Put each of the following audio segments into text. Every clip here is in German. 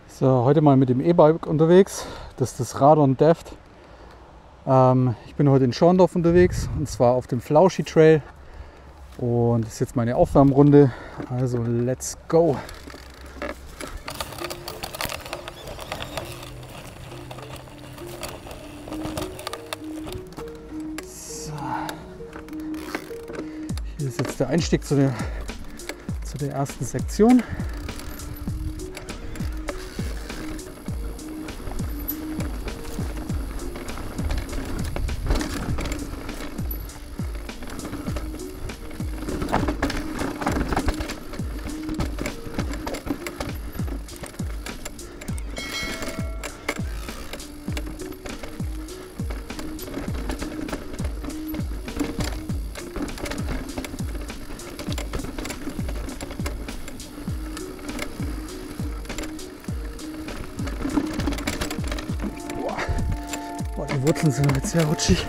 So, heute mal mit dem E-Bike unterwegs. Das ist das Radon DEFT. Ich bin heute in Schorndorf unterwegs und zwar auf dem Flauschi Trail. Und das ist jetzt meine Aufwärmrunde. Also let's go! So. Hier ist jetzt der Einstieg zu der ersten Sektion. Die Wurzeln sind jetzt sehr rutschig.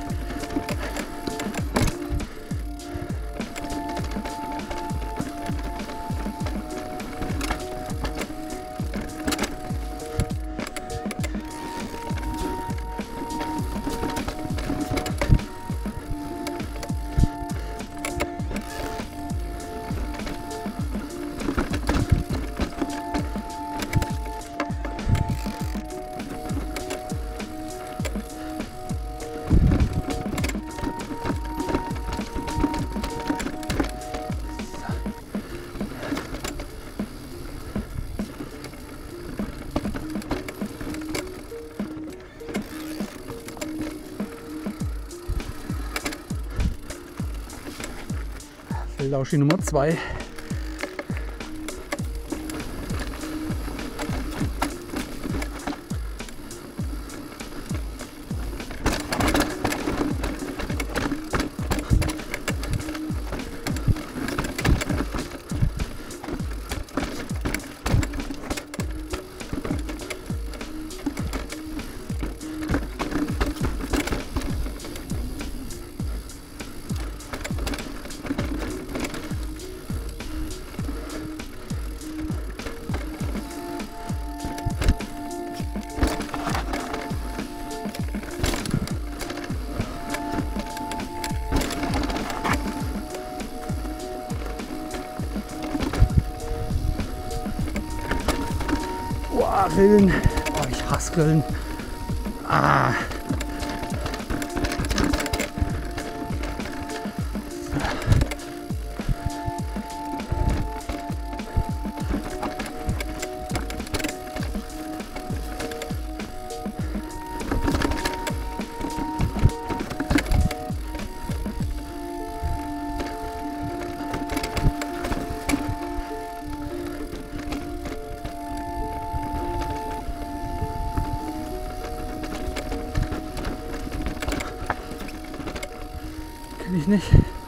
Flauschi Nummer 2. Rillen. Oh, ich hasse Rillen. Ah. Ich nicht.